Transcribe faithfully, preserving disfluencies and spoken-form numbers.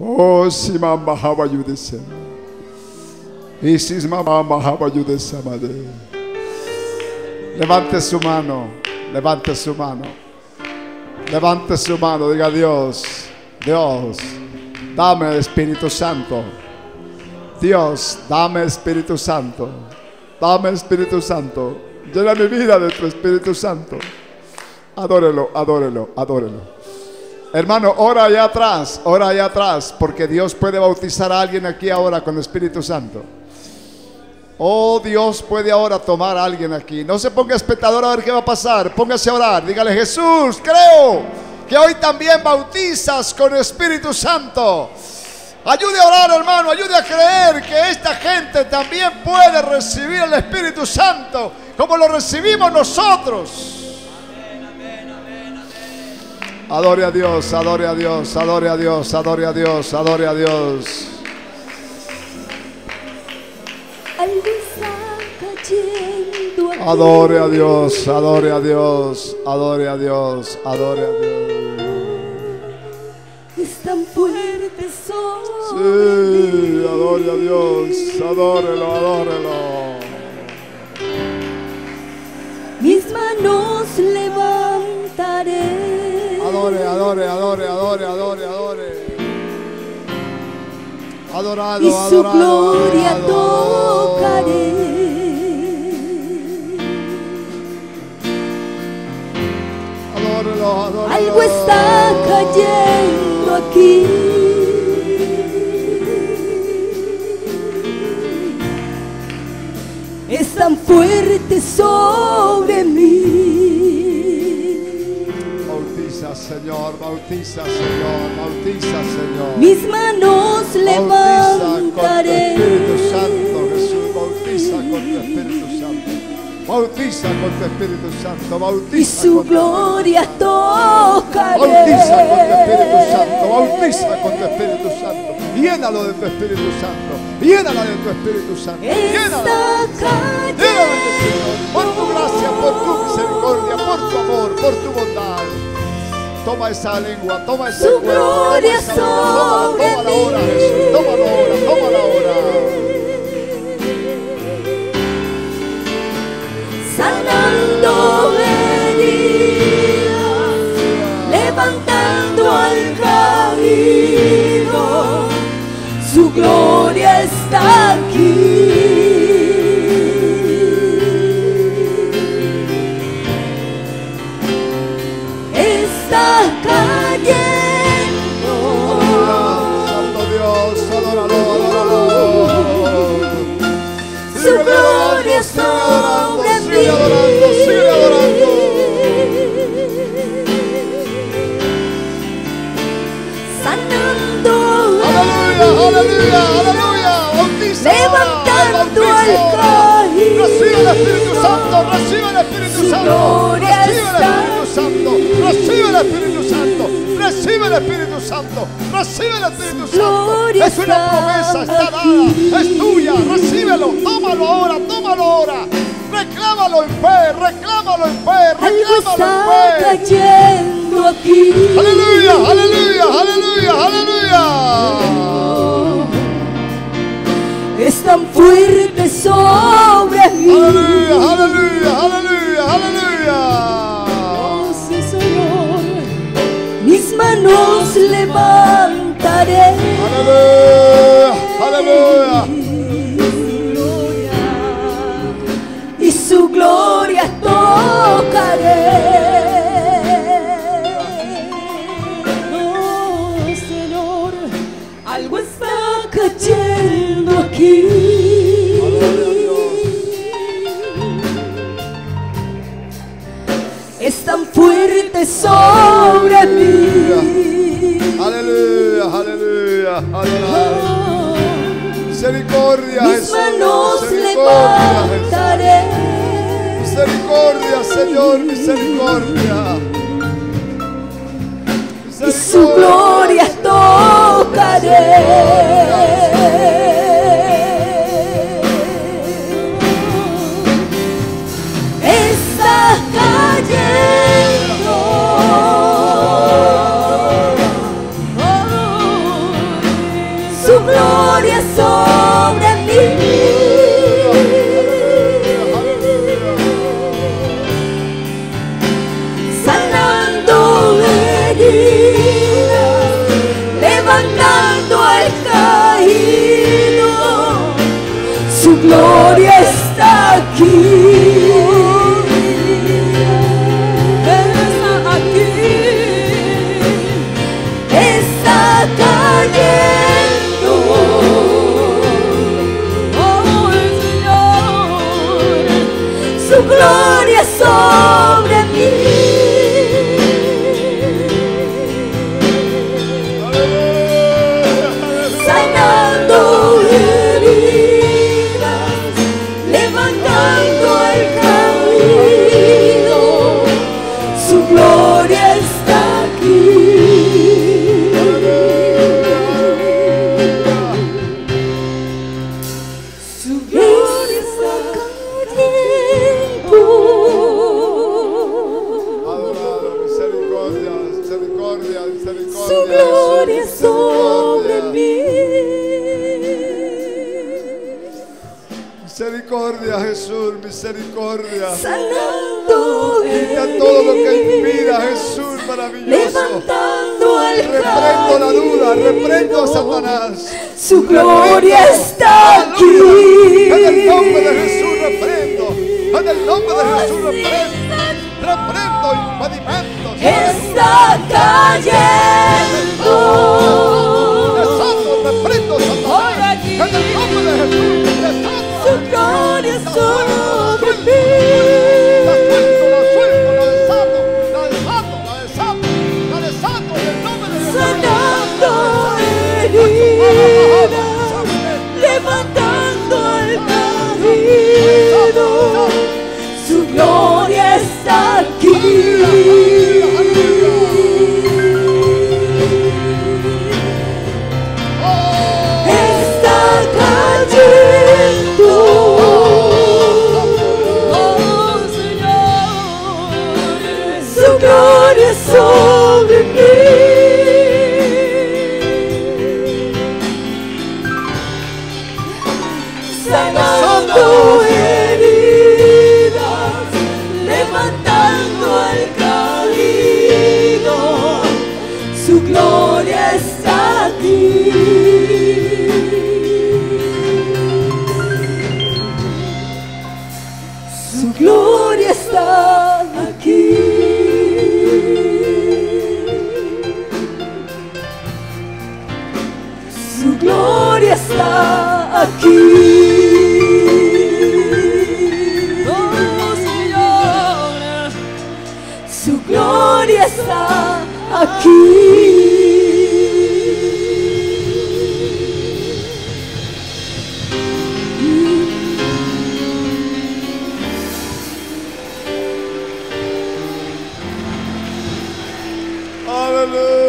Oh, si mamá haba yudese. Y si mamá haba yudese, madre. Levante su mano, levante su mano. Levante su mano, diga: Dios, Dios, dame Espíritu Santo. Dios, dame Espíritu Santo. Dame Espíritu Santo. Llena mi vida de tu Espíritu Santo. Adórelo, adórelo, adórelo. Hermano, ora allá atrás, ora allá atrás, porque Dios puede bautizar a alguien aquí ahora con el Espíritu Santo. Oh, Dios puede ahora tomar a alguien aquí. No se ponga espectador a ver qué va a pasar. Póngase a orar. Dígale: Jesús, creo que hoy también bautizas con el Espíritu Santo. Ayude a orar, hermano. Ayude a creer que esta gente también puede recibir el Espíritu Santo como lo recibimos nosotros. Adore a Dios, adore a Dios, adore a Dios, adore a Dios, adore a Dios. Adore a Dios, adore a Dios, adore a Dios, adore a Dios. Es tan fuerte sobre Sí, adore a Dios, adórelo, adórelo. Mis manos levantaré. Adore, adore, adore, adore, adore, adore. Adorado, Y su adorado, gloria adorado. tocaré. Adórelo, adórelo. Algo está cayendo aquí. Es tan fuerte sobre mí. Bautiza, Señor, bautiza, Señor, bautiza, Señor. Mis manos levantaré. Bautiza con tu Espíritu Santo, Jesús, bautiza con tu Espíritu Santo. Bautiza con tu Espíritu Santo, bautiza. Y su con tu- gloria tocaré. Bautiza con tu Espíritu Santo, bautiza con tu Espíritu Santo. Llénalo de tu Espíritu Santo, llénala de tu Espíritu Santo. Llénala, Está llénala, Señor, por tu gracia, por tu misericordia, por tu amor, por tu bondad. Toma esa lengua, toma esa Su lengua, gloria toma esa lengua, sobre toma, toma la hora, mí. Jesús, toma la hora, toma la hora. Sanando heridas, levantando al caído, su gloria está aquí. Está cayendo. Santo Dios, adóralo, adóralo. Su gloria sobre mí. Sigue adorando, sigue adorando. Sanando. Aleluya, aleluya, aleluya. Bautiza, Levantando bautiza. al caído. Recibe el Espíritu Santo, recibe el Espíritu Su Santo. gloria Recibe el está Espíritu Santo, recibe el Espíritu Santo. Recibe el Espíritu Santo, recibe el Espíritu Santo. Gloria Es una está promesa, está dada, aquí. es tuya. Recíbelo, tómalo ahora, tómalo ahora. Reclámalo en fe, reclámalo en fe, Algo reclámalo está en fe. cayendo aquí. Aleluya, aleluya, aleluya, aleluya. Es tan fuerte sobre mí. Aleluya, aleluya, aleluya, aleluya. Oh, sí, Señor. Mis manos levantaré. Aleluya, aleluya. Y su gloria tocaré. Oh, Señor, algo está cayendo aquí. Es tan fuerte sobre mí. Aleluya, aleluya, aleluya. Oh, Misericordia, mis Jesús, manos misericordia, levantaré. Jesús. Misericordia, Señor, misericordia. Y su gloria tocaré. Está cayendo. gloria sobre mí. Sanando heridas, levantando al caído, su gloria está aquí. Está aquí, está cayendo. Oh, el Señor, su gloria sobre mí. Sanando heridas, levantando al caído, su gloria está aquí. Su gloria está cayendo. Adorado, misericordia, misericordia, misericordia. Su gloria sobre mí. Misericordia, Jesús, misericordia. Sanando Quita todo lo que impida, Jesús maravilloso. levantando al Reprendo la duda, caído, reprendo a Satanás. su gloria está aquí. En el nombre de Jesús reprendo. En el nombre de Jesús reprendo. Reprendo impedimentos. Está cayendo. Desato, reprendo Satanás. En el nombre de Jesús. Desato. Su gloria sobre mí. La suelto, la suelto, la desato, la desato, la desato, la desato en el nombre de Jesús. Sanando heridas, levantando al caído, su gloria está aquí. Está cayendo. Oh, Señor, su gloria sobre mí. Sanando heridas, levantando al caído, su gloria está aquí. Su gloria está aquí. Su gloria está aquí. Oh, Señor, su gloria está aquí. Aleluya.